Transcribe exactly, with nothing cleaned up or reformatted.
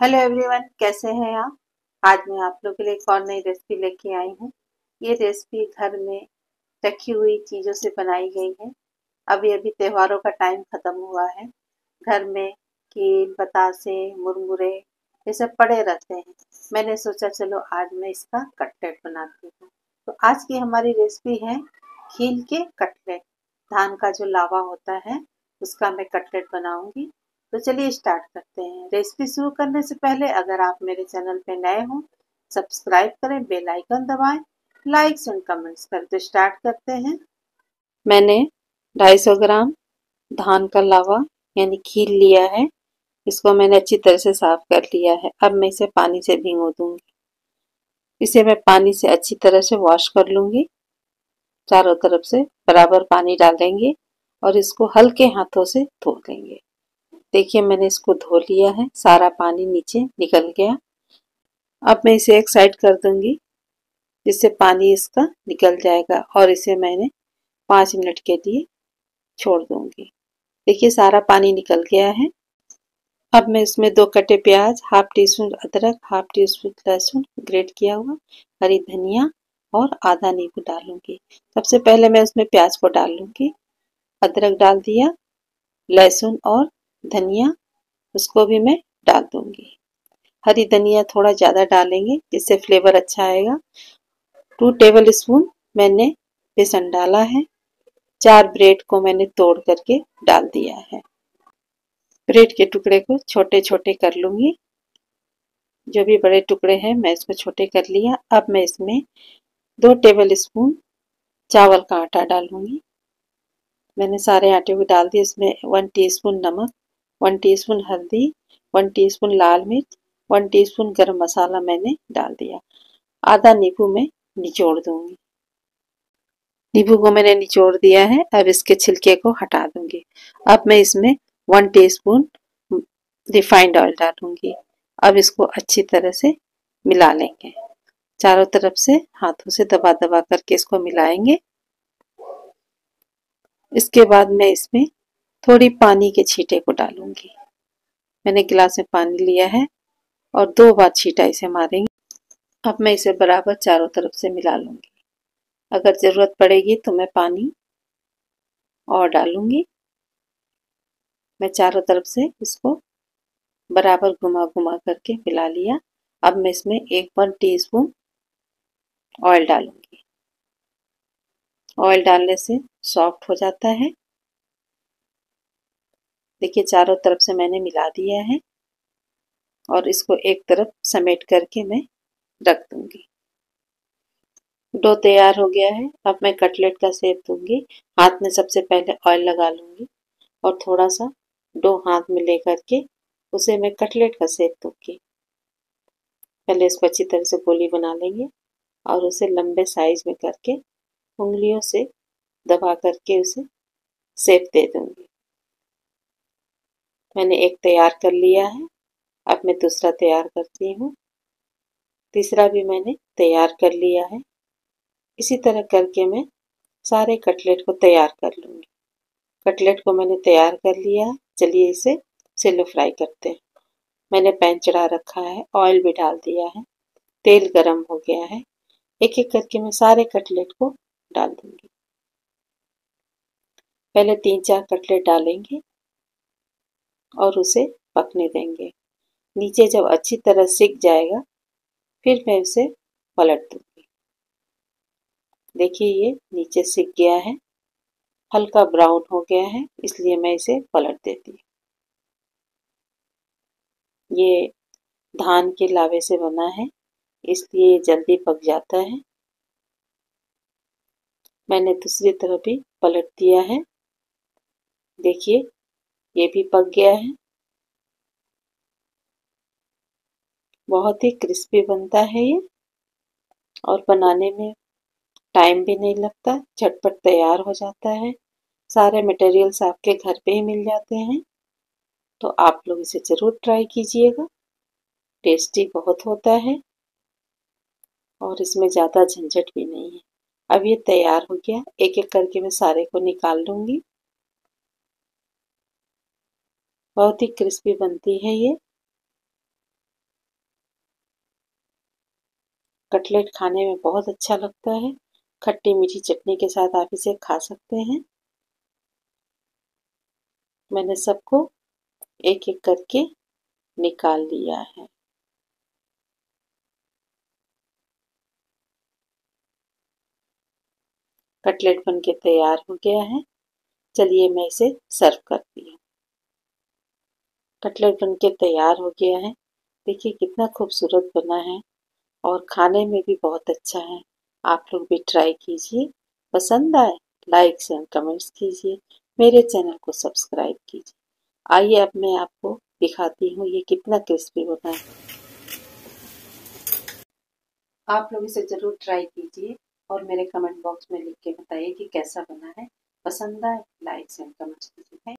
Hello everyone, कैसे हैं आप। आज मैं आप लोगों के लिए एक और नई रेसिपी लेके आई हूँ। ये रेसिपी घर में रखी हुई चीज़ों से बनाई गई है। अभी अभी त्योहारों का टाइम ख़त्म हुआ है। घर में खीर, बतासे, मुरमुरे ये सब पड़े रहते हैं। मैंने सोचा चलो आज मैं इसका कटलेट बनाती हूँ। तो आज की हमारी रेसिपी है खीर के कटलेट। धान का जो लावा होता है उसका मैं कटलेट बनाऊंगी। तो चलिए स्टार्ट करते हैं। रेसिपी शुरू करने से पहले अगर आप मेरे चैनल पे नए हों, सब्सक्राइब करें, बेल आइकन दबाएं, लाइक्स एंड कमेंट्स करें। तो स्टार्ट करते हैं। मैंने दो सौ पचास ग्राम धान का लावा यानी खीर लिया है। इसको मैंने अच्छी तरह से साफ कर लिया है। अब मैं इसे पानी से भिगो दूंगी। इसे मैं पानी से अच्छी तरह से वॉश कर लूंगी। चारों तरफ से बराबर पानी डालेंगे और इसको हल्के हाथों से धो लेंगे। देखिए मैंने इसको धो लिया है, सारा पानी नीचे निकल गया। अब मैं इसे एक साइड कर दूंगी जिससे पानी इसका निकल जाएगा और इसे मैंने पाँच मिनट के लिए छोड़ दूंगी। देखिए सारा पानी निकल गया है। अब मैं इसमें दो कटे प्याज, हाफ टी स्पून अदरक, हाफ टी स्पून लहसुन ग्रेट किया हुआ, हरी धनिया और आधा नींबू डालूंगी। सबसे पहले मैं उसमें प्याज को डाल लूंगी। अदरक डाल दिया, लहसुन और धनिया उसको भी मैं डाल दूंगी। हरी धनिया थोड़ा ज़्यादा डालेंगे जिससे फ्लेवर अच्छा आएगा। टू टेबल स्पून मैंने बेसन डाला है। चार ब्रेड को मैंने तोड़ करके डाल दिया है। ब्रेड के टुकड़े को छोटे छोटे कर लूंगी। जो भी बड़े टुकड़े हैं मैं इसको छोटे कर लिया। अब मैं इसमें दो टेबल स्पून चावल का आटा डालूंगी। मैंने सारे आटे को डाल दिया। इसमें वन टीस्पून नमक, वन टीस्पून हल्दी, वन टीस्पून लाल मिर्च, वन टीस्पून गरम मसाला मैंने डाल दिया। आधा नींबू मैं निचोड़ दूंगी। नींबू को मैंने निचोड़ दिया है। अब इसके छिलके को हटा दूंगी। अब मैं इसमें वन टीस्पून रिफाइंड ऑयल डालूंगी। अब इसको अच्छी तरह से मिला लेंगे। चारों तरफ से हाथों से दबा दबा करके इसको मिलाएंगे। इसके बाद मैं इसमें थोड़ी पानी के छींटे को डालूंगी। मैंने गिलास में पानी लिया है और दो बार छींटा इसे मारेंगे। अब मैं इसे बराबर चारों तरफ से मिला लूंगी। अगर ज़रूरत पड़ेगी तो मैं पानी और डालूंगी। मैं चारों तरफ से इसको बराबर घुमा घुमा करके मिला लिया। अब मैं इसमें एक वन टीस्पून ऑयल डालूंगी। ऑयल डालने से सॉफ्ट हो जाता है। देखिए चारों तरफ से मैंने मिला दिया है और इसको एक तरफ समेट करके मैं रख दूंगी। डो तैयार हो गया है। अब मैं कटलेट का शेप दूंगी। हाथ में सबसे पहले ऑयल लगा लूंगी और थोड़ा सा डो हाथ में लेकर के उसे मैं कटलेट का शेप दूंगी। पहले इसको अच्छी तरह से गोली बना लेंगे और उसे लंबे साइज में करके उंगलियों से दबा करके उसे शेप दे दूंगी। मैंने एक तैयार कर लिया है। अब मैं दूसरा तैयार करती हूँ। तीसरा भी मैंने तैयार कर लिया है। इसी तरह करके मैं सारे कटलेट को तैयार कर लूँगी। कटलेट को मैंने तैयार कर लिया है। चलिए इसे सेलो फ्राई करते हैं। मैंने पैन चढ़ा रखा है, ऑयल भी डाल दिया है, तेल गरम हो गया है। एक एक करके मैं सारे कटलेट को डाल दूंगी। पहले तीन चार कटलेट डालेंगे और उसे पकने देंगे। नीचे जब अच्छी तरह सिक जाएगा फिर मैं उसे पलट दूंगी। देखिए ये नीचे सिक गया है, हल्का ब्राउन हो गया है, इसलिए मैं इसे पलट देती हूँ। ये धान के लावे से बना है इसलिए जल्दी पक जाता है। मैंने दूसरी तरफ भी पलट दिया है। देखिए ये भी पक गया है। बहुत ही क्रिस्पी बनता है ये और बनाने में टाइम भी नहीं लगता, झटपट तैयार हो जाता है। सारे मटेरियल्स आपके घर पे ही मिल जाते हैं। तो आप लोग इसे ज़रूर ट्राई कीजिएगा। टेस्टी बहुत होता है और इसमें ज़्यादा झंझट भी नहीं है। अब ये तैयार हो गया। एक एक करके मैं सारे को निकाल लूँगी। बहुत ही क्रिस्पी बनती है ये। कटलेट खाने में बहुत अच्छा लगता है। खट्टी मीठी चटनी के साथ आप इसे खा सकते हैं। मैंने सबको एक एक करके निकाल लिया है। कटलेट बनके तैयार हो गया है। चलिए मैं इसे सर्व करती हूँ। कटलेट बनके तैयार हो गया है। देखिए कितना खूबसूरत बना है और खाने में भी बहुत अच्छा है। आप लोग भी ट्राई कीजिए। पसंद आए लाइक शेयर कमेंट्स कीजिए। मेरे चैनल को सब्सक्राइब कीजिए। आइए अब मैं आपको दिखाती हूँ ये कितना क्रिस्पी बना है। आप लोग इसे ज़रूर ट्राई कीजिए और मेरे कमेंट बॉक्स में लिख के बताइए कि कैसा बना है। पसंद आए लाइक शेयर कमेंट्स कीजिए।